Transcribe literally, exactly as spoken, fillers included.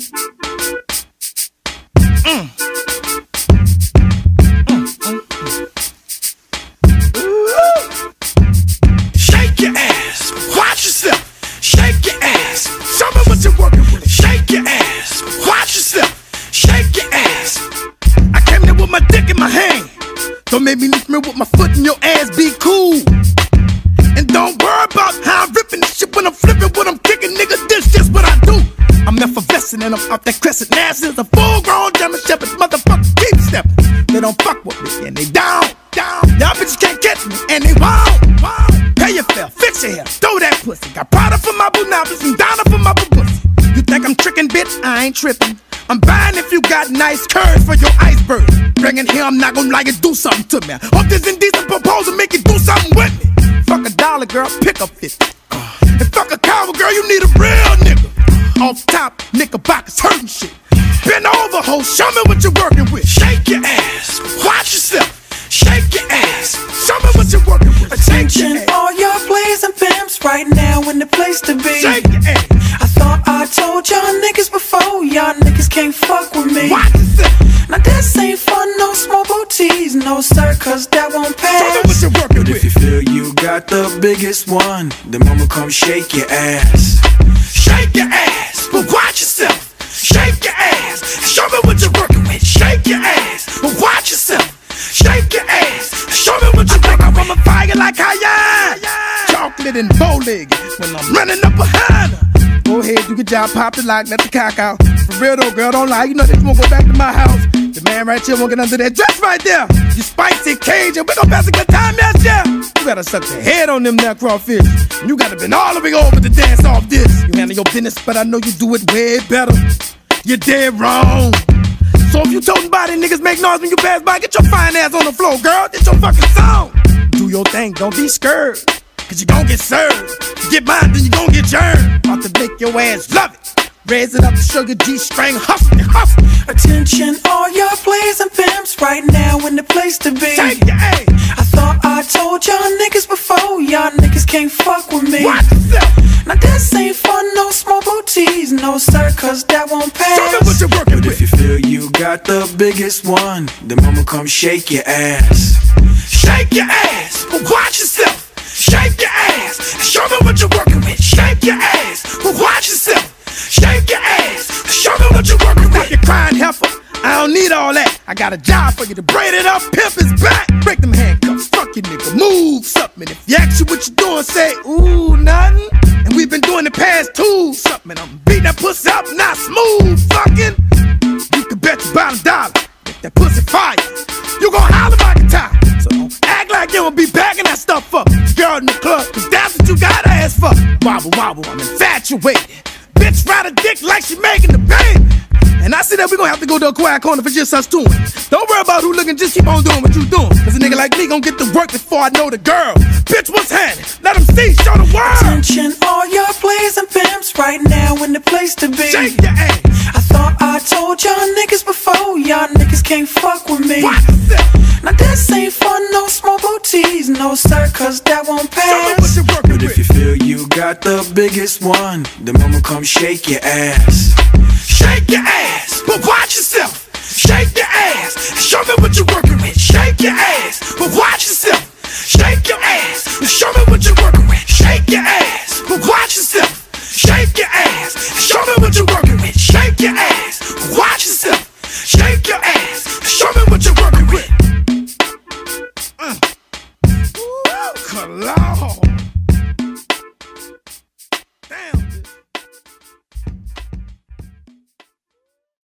Mm. Mm, mm, mm. Shake your ass, watch yourself. Shake your ass, show me what you're working with. Shake your ass, watch yourself. Shake your ass. I came there with my dick in my hand. Don't make me lift me with my foot in your ass, be cool. And don't worry about how I'm ripping this shit when I'm flipping, what I'm kicking, nigga, this just what I do. I'm effervescent and I'm off that crescent. Nasty as a full-grown German Shepherd, motherfucker, keep stepping. They don't fuck with me and they down, down. Y'all bitches can't catch me and they wow, wow. Pay your fare, fix your hair, throw that pussy. Got Prada for my boo nabbies and Donna for my boo pussy. You think I'm tricking, bitch? I ain't tripping. I'm buying if you got nice curves for your iceberg. Bring it here, I'm not gonna like it, do something to me. Hope this indecent proposal make you do something with me. Fuck a dollar, girl, pick up fifty. And fuck a cowboy, girl, you need a real nigga. Off top, knickerbockers hurting shit. Bend over, ho, show me what you're working with. Shake your ass, watch yourself. Shake your ass, show me what you're working with. Attention, all your players and pimps, right now in the place to be. Shake your ass. I thought I told y'all niggas before, y'all niggas can't fuck with me. Watch yourself. Now this ain't fun, no small booties, no sir, cause that won't pass. Show me what you're working But with. if you feel you got the biggest one, then mama come shake your ass. Shake your ass, but watch yourself. Shake your ass, show me what you're working with. Shake your ass, but watch yourself. Shake your ass, show me what you're working with. I'm a fire like Cayenne, chocolate and bow-legged when I'm running up behind her. Go ahead, you get job, pop the lock, let the cock out. For real though, girl, don't lie, you know that you won't go back to my house. The man right here won't get under that dress right there. You spicy Cajun, we gon' pass a good time, yes, yeah. You gotta suck your head on them now crawfish. And you gotta been all the way over to dance off this. You handle your business, but I know you do it way better. You're dead wrong. So if you toting body niggas make noise when you pass by, get your fine ass on the floor, girl. It's your fucking song. Do your thing, don't be scared, cause you gon' get served. You get mine, then you gon' get germed. About to make your ass love it. Raise it up, sugar G-string, hustle, hustle. Attention, all your players and pimps, right now in the place to be. Take your ass. I thought I told y'all niggas before, y'all niggas can't fuck with me. Watch yourself. Now this ain't fun, no small booties, no sir, cause that won't pass. Show me what you're working But with. if you feel you got the biggest one, then mama come shake your ass. Shake your ass, but watch yourself. Shake your ass, show me what you're working with. Shake your ass, but watch yourself. Shake your ass, show me what you're working with. You crying heifer, I don't need all that. I got a job for you to braid it up, pimp his back. Break them handcuffs, fuck you nigga, move something. If you ask you what you doing, say, ooh, nothing. And we've been doing the past two, something. I'm beating that pussy up, not smooth, fucking. You can bet your bottom dollar, if that pussy fire, you gon' holler my guitar. So don't act like you don't be backing that stuff up. Girl in the club, cause that's what you got ass for. Wobble, wobble, I'm infatuated. Bitch ride a dick like she making the baby. And I see that we gon' have to go to a quiet corner for just us two. Don't worry about who looking, just keep on doing what you doing. Cause a nigga like me gon' get to work before I know the girl. Bitch, what's happening? Let them see, show the world. Attention, all your players and pimps, right now in the place to be. Shake your ass. I thought I told y'all niggas before, y'all niggas can't fuck with me. Watch yourself. Now this ain't fun, no small booties, no sir, cause that won't Show me what pass. you're working But with. if you feel you got the biggest one, then mama come shake your ass. Shake your ass, but watch yourself. Shake your ass, show me what you're working with. Shake your ass, but watch yourself. Shake your ass, show me what you're working with. Shake your ass, but watch yourself. Shake your ass, show me what you're working with. Shake your ass, but watch yourself. Shake your ass.